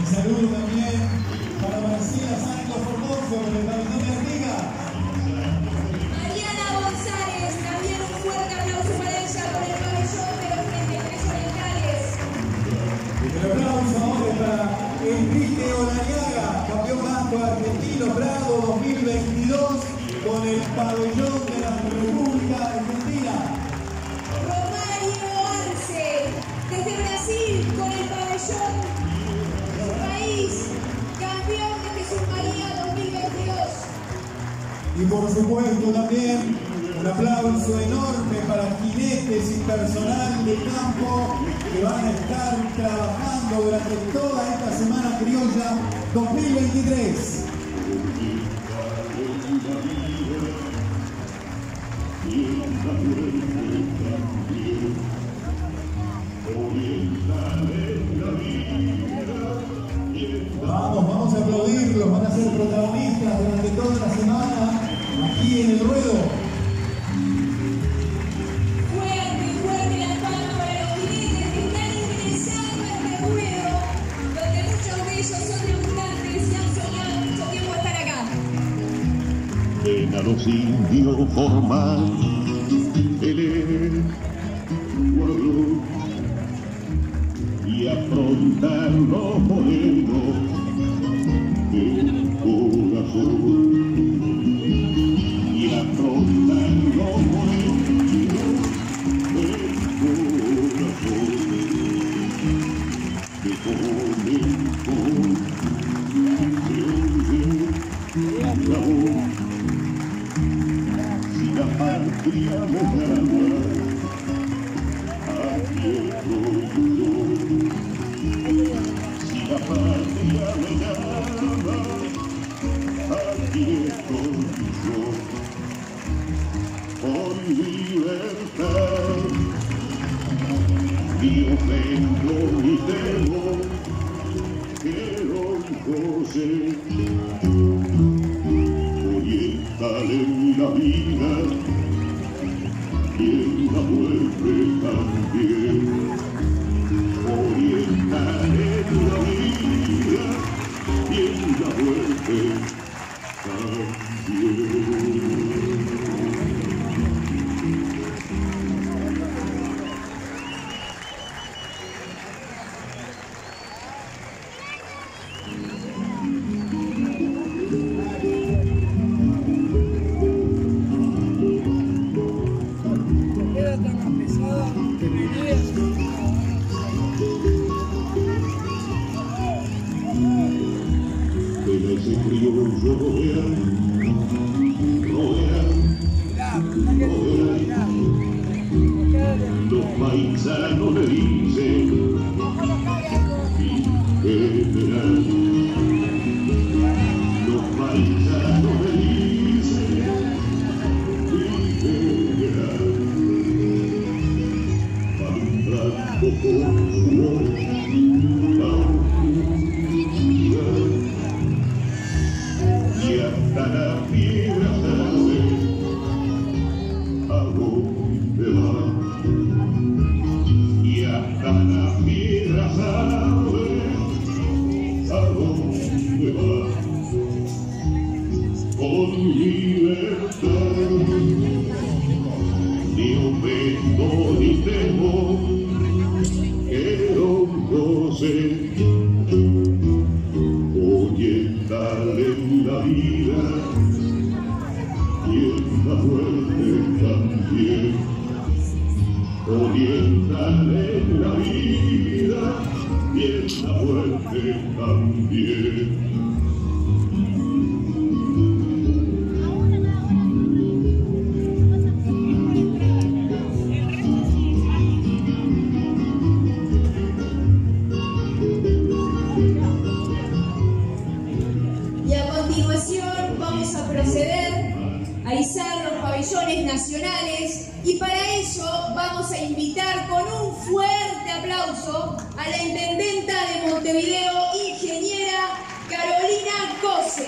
saludo también para Marcela Santos Formoso, por el pabellón de Artigas. Mariana González, también un fuerte aplauso para ella por el pabellón de los Frentes Tres Orientales. El aplauso ahora para Enrique Olariaga, campeón vasco argentino Prado 2022 con el pabellón de la República Argentina. Romario Arce, desde Brasil, con el pabellón de su país, campeón de Jesús María 2022. Y por supuesto también un aplauso enorme para jinetes y personal de campo que van a estar trabajando durante toda esta Semana Criolla 2023. Vamos a aplaudirlos, van a ser protagonistas durante toda la semana aquí en el ruedo. Fuerte la palma para los jinetes que están ingresando a este ruedo, donde muchos de ellos son debutantes y han soñado mucho tiempo estar acá. Ven a los indios formar el pueblo y afrontar los modelos del corazón y afrontar los modelos del corazón que comenzó la voz. Si la patria me llama, aquí estoy yo. Si la patria me llama, aquí estoy yo. Por libertad, ni ofendo ni temo, quiero José. Oriental en la vida, y en la muerte también. Oriental en la vida, y en la muerte también. Ese criollo los paisanos le dicen mi general. Los paisanos le dicen mi general. Alumbrando con su voz la oscuridad. Y hasta la piedra sabe a dónde va. Y hasta la piedra sabe a dónde va. Con libertad, ni ofendo ni temo, quiero José. Oriental en la vida y en la muerte también. Oriental en la vida y en la muerte también. Vamos a proceder a izar los pabellones nacionales y para ello vamos a invitar con un fuerte aplauso a la intendenta de Montevideo, ingeniera Carolina Cose,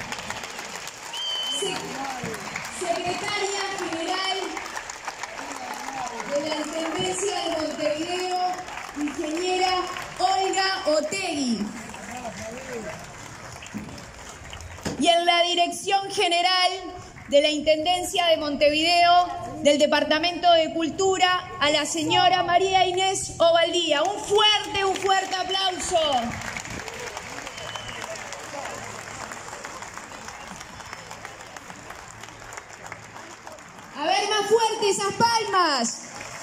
secretaria general de la Intendencia de Montevideo, ingeniera Olga Otegui. la Dirección General de la Intendencia de Montevideo, del Departamento de Cultura, a la señora María Inés Ovaldía. Un fuerte aplauso. A ver, más fuerte esas palmas.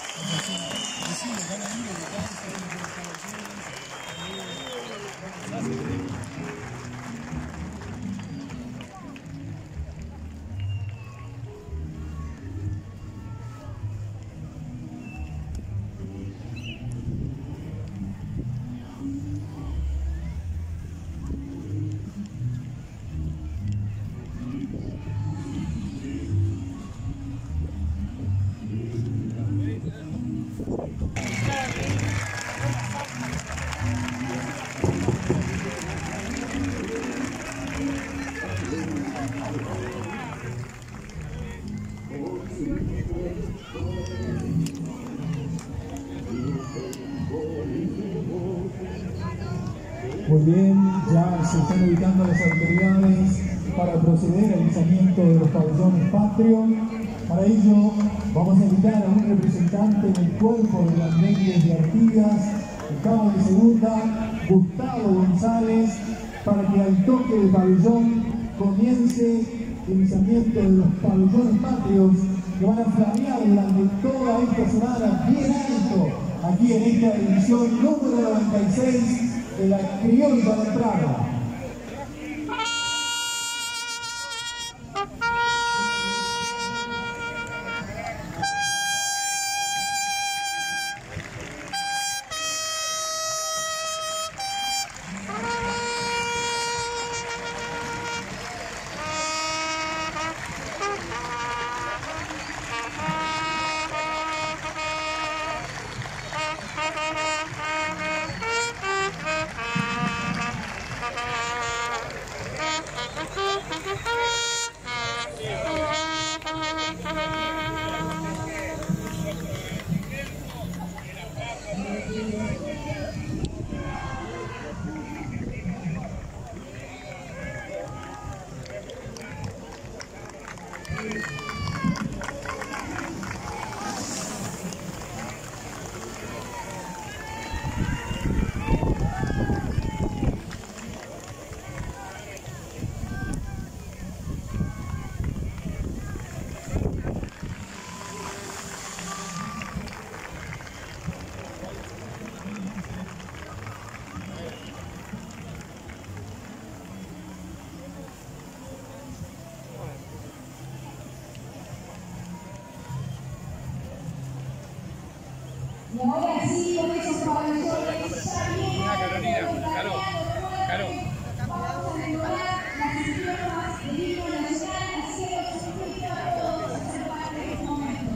Muy bien, ya se están ubicando las autoridades para proceder al izamiento de los pabellones patrios. Para ello vamos a invitar a un representante del cuerpo de las leyes de Artigas, el cabo de segunda, Gustavo González, para que al toque del pabellón comience el izamiento de los pabellones patrios que van a flamear durante toda esta semana bien alto aquí en esta edición número 96 de la Criolla de Praga. Y ahora sí, con esos pabellones ya bien vamos a renovar las sistemas del himno nacional, así que los invito a todos a ser parte de este momento.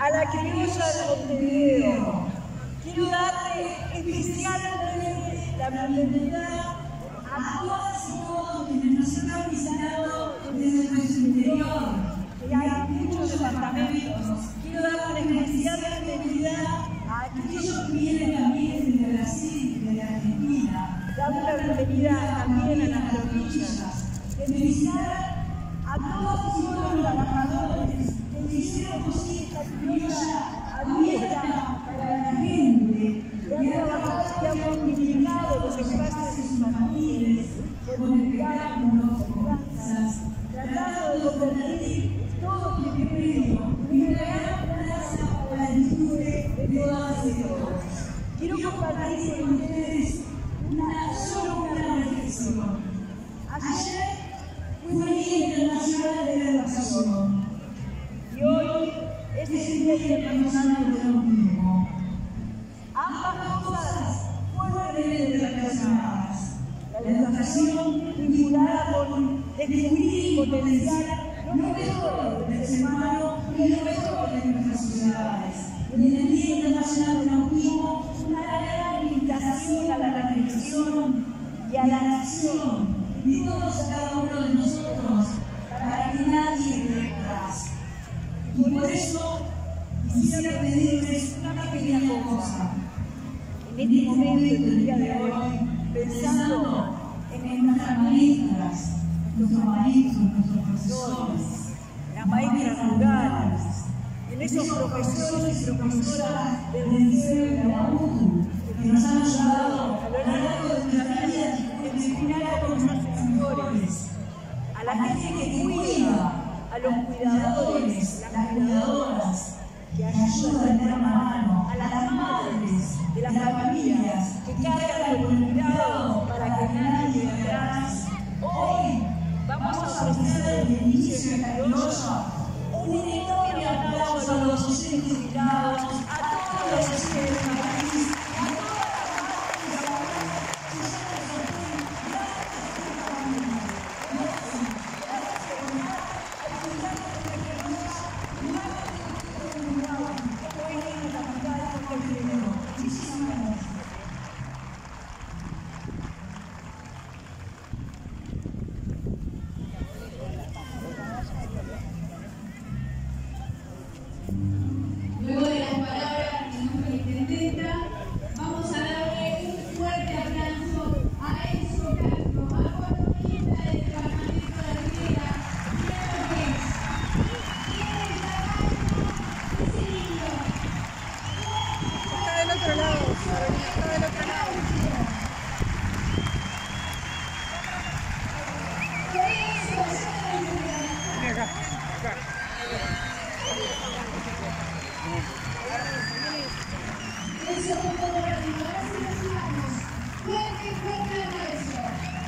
a la criolla de Montevideo. Quiero darle especialmente la bienvenida a todas y todos quienes nos están visitando desde nuestro interior, que hay muchos departamentos. Quiero darle una especial bienvenida a aquellos que vienen también desde Brasil y de Argentina. Darle la bienvenida también a las provincias. Felicitar a todos y todos los trabajadores que hicieron posible esta criolla abierta para la gente, que han multiplicado los espacios infantiles, comunicándonos, plazas, tratando de convertir todo este medio en una gran plaza para el disfrute de todas y todos. Quiero compartir con ustedes solo una reflexión. Ayer fue el Día Internacional de la Educación y hoy es el Día Internacional del Autismo. Ambas cosas fuertemente relacionadas. La educación vinculada con descubrir y potenciar lo mejor del ser humano y lo mejor de nuestras sociedades. En el Día Internacional del Autismo, una gran invitación a la reflexión y a la acción de todos y cada uno de nosotros para que nadie quede atrás. Y por eso quisiera pedirles una pequeña cosa. En este momento, el día de hoy, pensando en nuestras maestras, nuestros maestros, nuestros profesores, las maestras rurales, en esos profesores y profesoras del liceo y de la UTU, que nos han ayudado a lo largo de nuestra vida en disciplinar con nuestros profesores, a la gente que cuida, a los cuidadores, las cuidadoras, que ayudan a tener una mano, a las madres de las familias que cargan con el cuidado para que nadie quede atrás. Hoy vamos a ofrecer desde el inicio de esta criolla un enorme aplauso a los docentes jubilados, a todos los docentes del país, a todas Luego de las palabras de nuestra intendenta, vamos a darle un fuerte aplauso a Enzo Castro, economista del departamento de Rivera, que es el tamaño ese niño. Está del otro lado, está del otro lado. Acá, acá. Eso fue todo para ti. Ahora sí recibamos. Fuerte, fuerte el aplauso.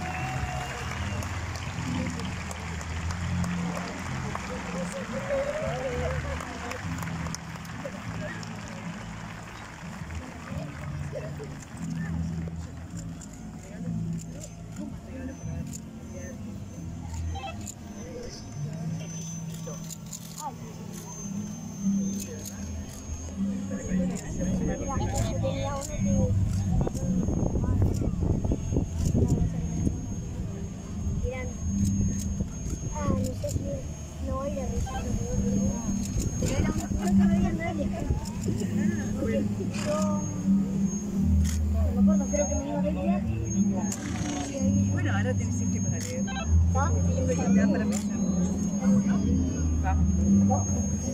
Bueno, ahora tenés que para leer. Me da para pensar. Va.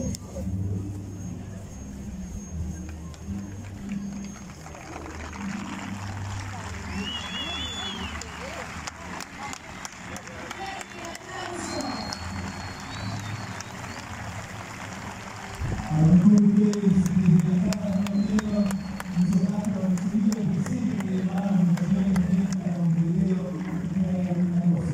A lo mejor ustedes desde la Cámara de Montevideo, Enzo Castro, recibido que siempre le van a a Montevideo una cosa.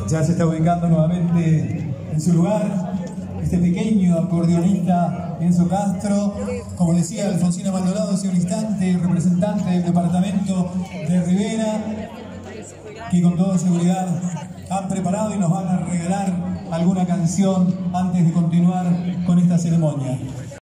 Ya se está ubicando nuevamente en su lugar este pequeño acordeonista Enzo Castro. Como decía Alfonsina Maldonado hace un instante, representante del departamento de Rivera, que con toda seguridad han preparado y nos van a regalar alguna canción antes de continuar con esta ceremonia.